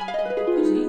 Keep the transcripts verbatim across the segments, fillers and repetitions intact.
intanto così.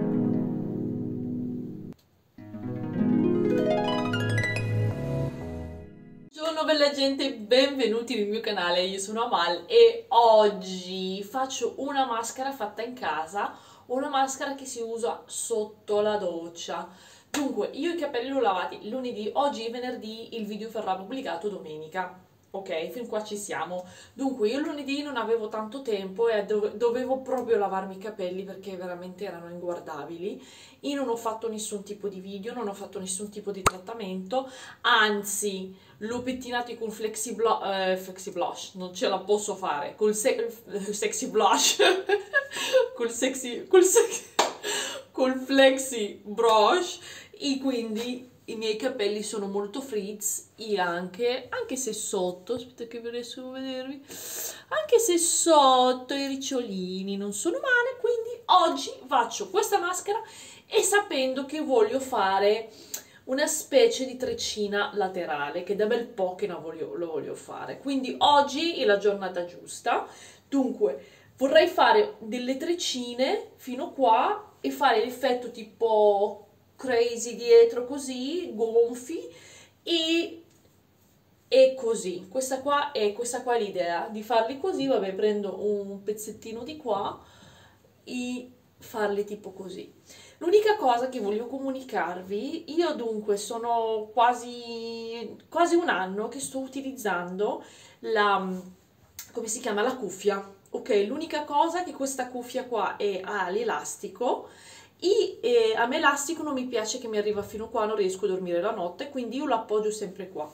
Buongiorno bella gente, benvenuti nel mio canale, io sono Amal e oggi faccio una maschera fatta in casa, una maschera che si usa sotto la doccia. Dunque, io i capelli li ho lavati lunedì, oggi è venerdì, il video verrà pubblicato domenica. Ok, fin qua ci siamo. Dunque, io lunedì non avevo tanto tempo e dove- dovevo proprio lavarmi i capelli perché veramente erano inguardabili. Io non ho fatto nessun tipo di video, non ho fatto nessun tipo di trattamento, anzi, l'ho pettinato con flexi, blo- eh, flexi blush, non ce la posso fare, col se- sexy blush, col sexy, col sexy, col flexi brush, e quindi i miei capelli sono molto frizz e anche, anche se sotto, aspetta che riesco a vedervi, anche se sotto i ricciolini non sono male, quindi oggi faccio questa maschera e sapendo che voglio fare una specie di treccina laterale, che da bel po' che lo voglio, lo voglio fare, quindi oggi è la giornata giusta. Dunque vorrei fare delle treccine fino qua e fare l'effetto tipo crazy dietro così, gonfi e, e così. Questa qua è, questa qua è l'idea, di farli così, vabbè prendo un pezzettino di qua e farli tipo così. L'unica cosa che voglio comunicarvi, io dunque sono quasi, quasi un anno che sto utilizzando la, come si chiama, la cuffia. Ok, l'unica cosa è che questa cuffia qua è, ha l'elastico e eh, a me l'elastico non mi piace che mi arriva fino qua, non riesco a dormire la notte, quindi io lo appoggio sempre qua.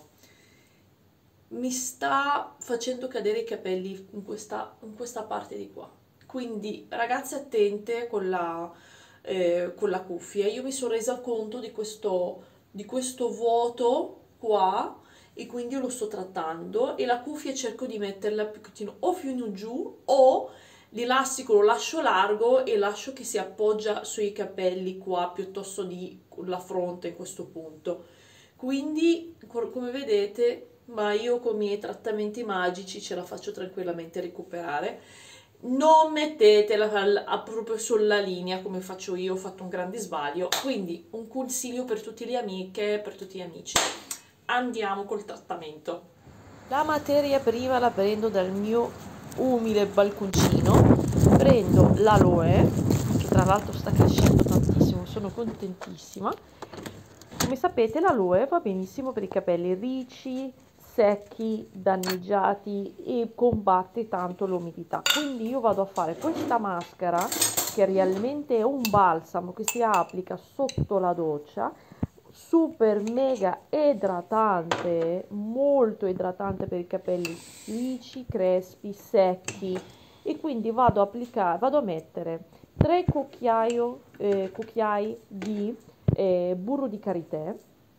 Mi sta facendo cadere i capelli in questa, in questa parte di qua. Quindi ragazze attente con la, eh, con la cuffia. Io mi sono resa conto di questo, di questo vuoto qua e quindi io lo sto trattando e la cuffia cerco di metterla più pochettino o fino in giù o l'elastico lo lascio largo e lascio che si appoggia sui capelli qua piuttosto di la fronte in questo punto. Quindi come vedete, ma io con i miei trattamenti magici ce la faccio tranquillamente recuperare. Non mettetela al- a- proprio sulla linea come faccio io, ho fatto un grande sbaglio. Quindi un consiglio per tutte le amiche, per tutti gli amici. Andiamo col trattamento. La materia prima la prendo dal mio umile balconcino. Prendo l'aloe, che tra l'altro sta crescendo tantissimo, sono contentissima. Come sapete l'aloe va benissimo per i capelli ricci, secchi, danneggiati e combatte tanto l'umidità. Quindi io vado a fare questa maschera che realmente è un balsamo che si applica sotto la doccia, super mega idratante, molto idratante per i capelli ricci, crespi, secchi e quindi vado a applicare, vado a mettere tre cucchiaio, eh, cucchiai di eh, burro di karité,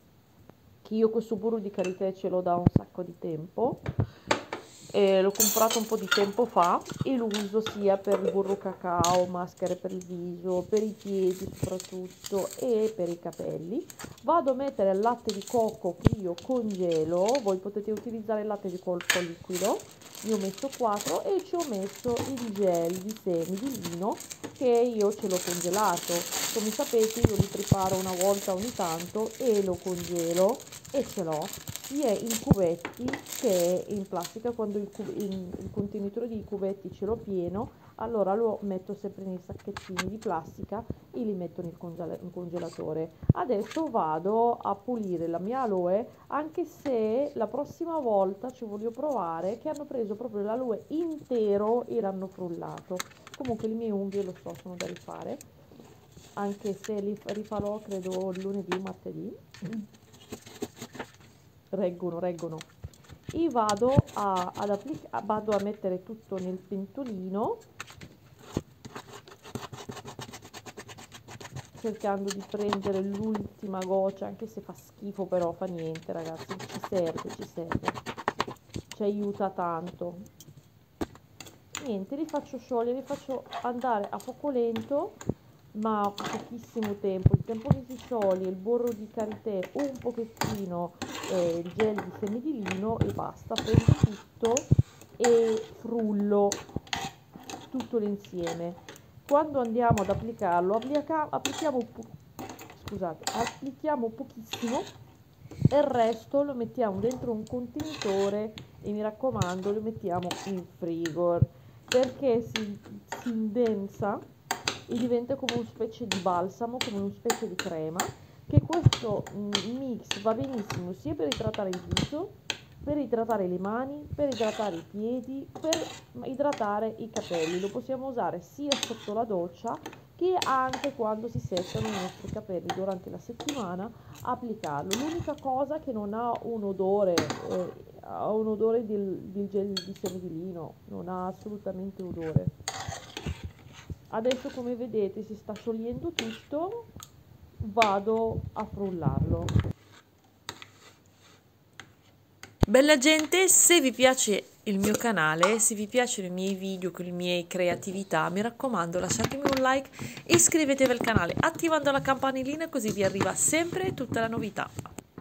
che io questo burro di karité ce l'ho da un sacco di tempo, eh, l'ho comprato un po' di tempo fa e lo uso sia per il burro cacao, maschere per il viso, per i piedi soprattutto e per i capelli. Vado a mettere il latte di cocco che io congelo, voi potete utilizzare il latte di cocco liquido, io ho messo quattro e ci ho messo il gel di semi di lino che io ce l'ho congelato. Come sapete io li preparo una volta ogni tanto e lo congelo e ce l'ho sia in cubetti che in plastica. Quando il, in, il contenitore di cubetti ce l'ho pieno, allora lo metto sempre nei sacchettini di plastica e li metto nel congel in congelatore. Adesso vado a pulire la mia aloe, anche se la prossima volta ci voglio provare che hanno preso proprio l'aloe intero e l'hanno frullato. Comunque le mie unghie lo so, sono da rifare, anche se li rifarò credo lunedì o martedì. reggono reggono e vado a, ad applicare, vado a mettere tutto nel pentolino cercando di prendere l'ultima goccia, anche se fa schifo, però fa niente ragazzi, ci serve, ci serve, ci aiuta tanto. Niente, li faccio sciogliere, li faccio andare a fuoco lento ma pochissimo tempo, il tempo che si scioglie il burro di karité, un pochettino eh, il gel di semi di lino e basta. Prendo tutto e frullo tutto l'insieme. quando andiamo ad applicarlo applica, applichiamo, po scusate, applichiamo pochissimo e il resto lo mettiamo dentro un contenitore e mi raccomando lo mettiamo in frigo perché si, si indensa e diventa come una specie di balsamo, come una specie di crema, che questo mix va benissimo sia per idratare il viso, per idratare le mani, per idratare i piedi, per idratare i capelli. Lo possiamo usare sia sotto la doccia che anche quando si seccano i nostri capelli durante la settimana, applicarlo. L'unica cosa che non ha un odore, eh, ha un odore del, del gel di seme di lino, non ha assolutamente odore. Adesso come vedete si sta sciogliendo tutto, vado a frullarlo. Bella gente, se vi piace il mio canale, se vi piacciono i miei video con le mie creatività, mi raccomando lasciatemi un like, iscrivetevi al canale attivando la campanellina così vi arriva sempre tutta la novità.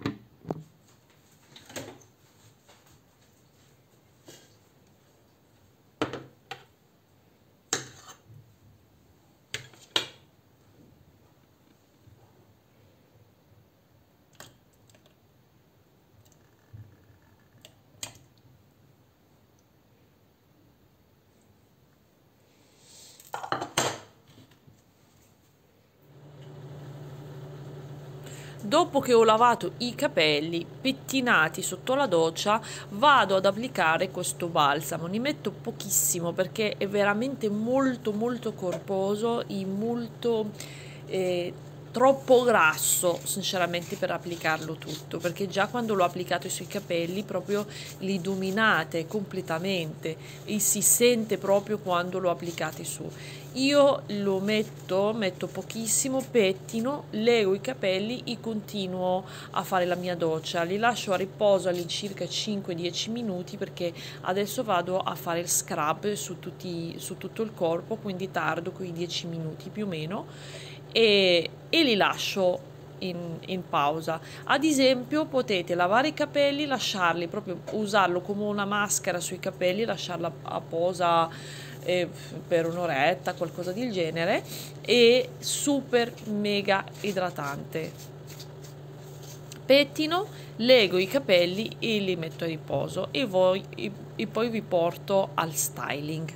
Dopo che ho lavato i capelli pettinati sotto la doccia, vado ad applicare questo balsamo. Ne metto pochissimo perché è veramente molto molto corposo e molto eh, troppo grasso sinceramente per applicarlo tutto, perché già quando l'ho applicato sui capelli proprio li dominate completamente e si sente proprio quando lo applicate su. Io lo metto, metto pochissimo, pettino, lego i capelli e continuo a fare la mia doccia. Li lascio a riposo all'incirca cinque dieci minuti perché adesso vado a fare il scrub su, tutti, su tutto il corpo, quindi tardo quei dieci minuti più o meno e, e li lascio in, in pausa. Ad esempio potete lavare i capelli, lasciarli proprio, usarlo come una maschera sui capelli, lasciarla a posa eh, per un'oretta, qualcosa del genere, e super mega idratante. Pettino, lego i capelli e li metto a riposo e, voi, e, e poi vi porto al styling.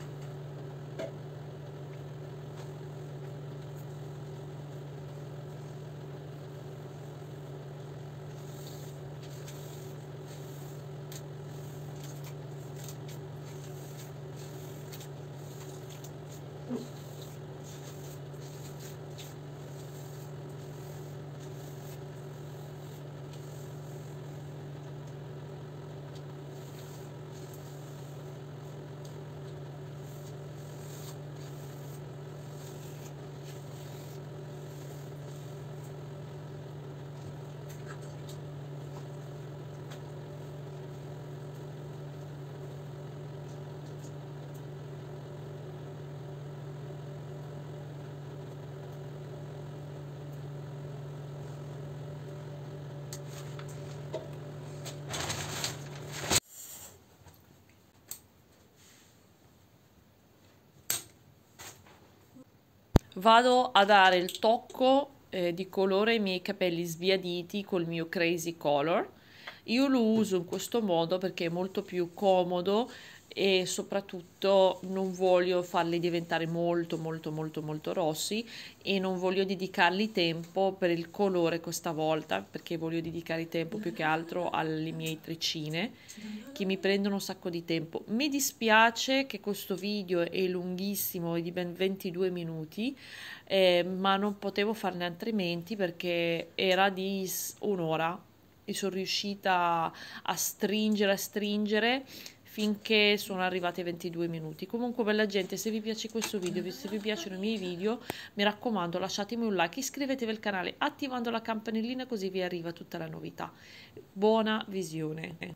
Vado a dare il tocco eh, di colore ai miei capelli sbiaditi col mio Crazy Color. Io lo uso in questo modo perché è molto più comodo e soprattutto non voglio farli diventare molto molto molto molto rossi e non voglio dedicarli tempo per il colore questa volta, perché voglio dedicare tempo più che altro alle mie tricine che mi prendono un sacco di tempo. Mi dispiace che questo video è lunghissimo, è di ben ventidue minuti, eh, ma non potevo farne altrimenti perché era di un'ora e sono riuscita a stringere, a stringere finché sono arrivati ai ventidue minuti. Comunque bella gente, se vi piace questo video, se vi piacciono i miei video, mi raccomando lasciatemi un like, iscrivetevi al canale attivando la campanellina così vi arriva tutta la novità. Buona visione.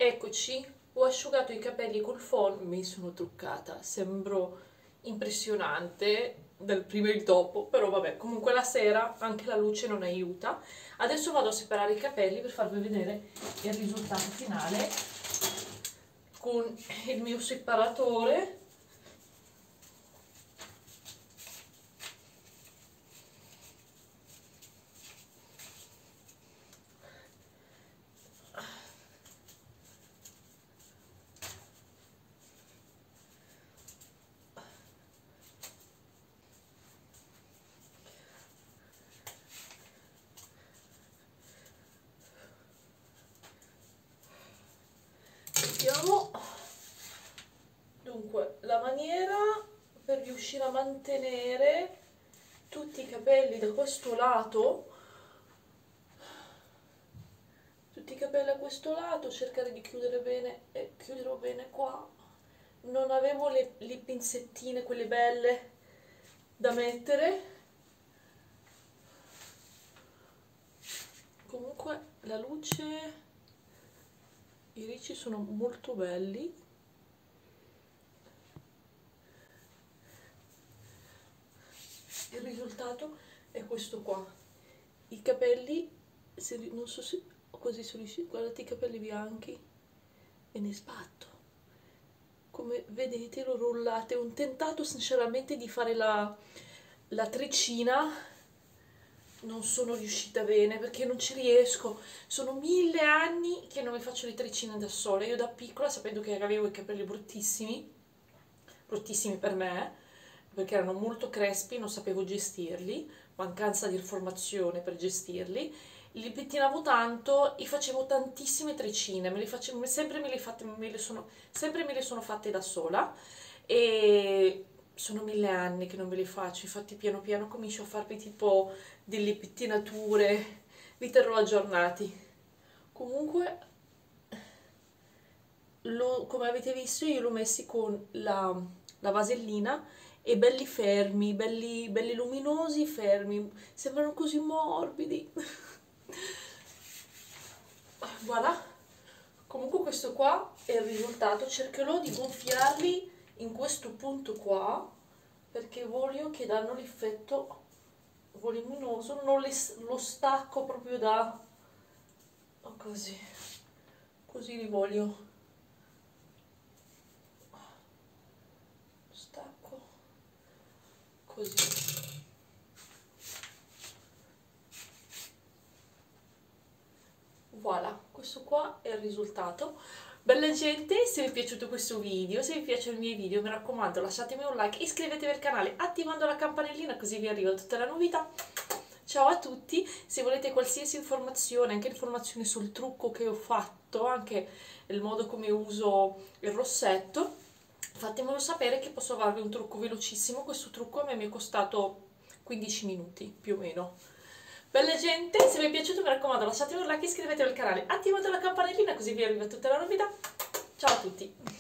Eccoci, ho asciugato i capelli col phon, mi sono truccata, sembro impressionante del prima e il dopo, però vabbè, comunque la sera anche la luce non aiuta. Adesso vado a separare i capelli per farvi vedere il risultato finale con il mio separatore. Vediamo dunque la maniera per riuscire a mantenere tutti i capelli da questo lato, tutti i capelli a questo lato, cercare di chiudere bene e chiuderò bene qua. Non avevo le, le pinzettine, quelle belle da mettere. Comunque la luce, i ricci sono molto belli. Il risultato è questo qua. I capelli, se, non so se così sono riusciti, guardate i capelli bianchi e ne sbatto. Come vedete l'ho rollate. Ho tentato sinceramente di fare la, la treccina, non sono riuscita bene perché non ci riesco. Sono mille anni che non mi faccio le treccine da sola. Io da piccola, sapendo che avevo i capelli bruttissimi, bruttissimi per me, perché erano molto crespi, non sapevo gestirli, mancanza di informazione per gestirli, li pettinavo tanto e facevo tantissime treccine, me le facevo, sempre, me le fatte, me le sono, sempre me le sono fatte da sola e sono mille anni che non me le faccio, infatti piano piano comincio a farmi tipo delle pettinature, vi terrò aggiornati. Comunque, lo, come avete visto, io l'ho messi con la, la vasellina e belli fermi, belli, belli luminosi, fermi, sembrano così morbidi. Voilà, comunque questo qua è il risultato. Cercherò di gonfiarli in questo punto qua perché voglio che danno l'effetto voluminoso, non le, lo stacco proprio da così, così li voglio. Stacco così. Voilà, questo qua è il risultato. Bella gente, se vi è piaciuto questo video, se vi piacciono i miei video, mi raccomando lasciatemi un like, iscrivetevi al canale attivando la campanellina così vi arriva tutta la novità. Ciao a tutti, se volete qualsiasi informazione, anche informazioni sul trucco che ho fatto, anche il modo come uso il rossetto, fatemelo sapere che posso farvi un trucco velocissimo. Questo trucco a me mi è costato quindici minuti più o meno. Bella gente, se vi è piaciuto mi raccomando lasciatemi un like, iscrivetevi al canale, attivate la campanellina così vi arriva tutta la novità. Ciao a tutti!